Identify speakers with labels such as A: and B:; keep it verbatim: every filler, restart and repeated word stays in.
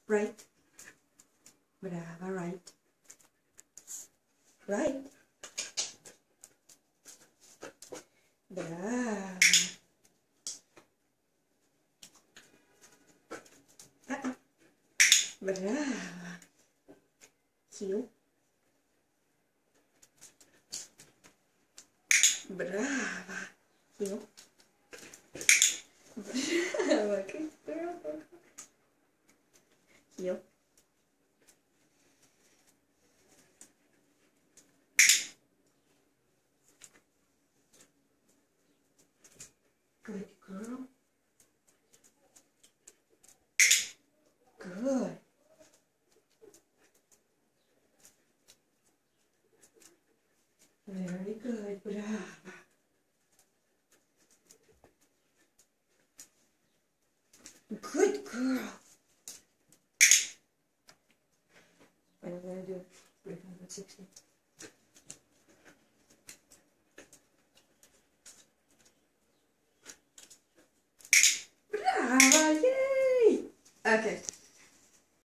A: Right. Brava, right. Right. Brava. Uh-uh. Brava. Heel. Brava. Heel. Brava. Good girl. Heel. Good girl. Good. Very good. Brava. Good girl. And I'm going to do three hundred sixty. Brava! Yay! Okay.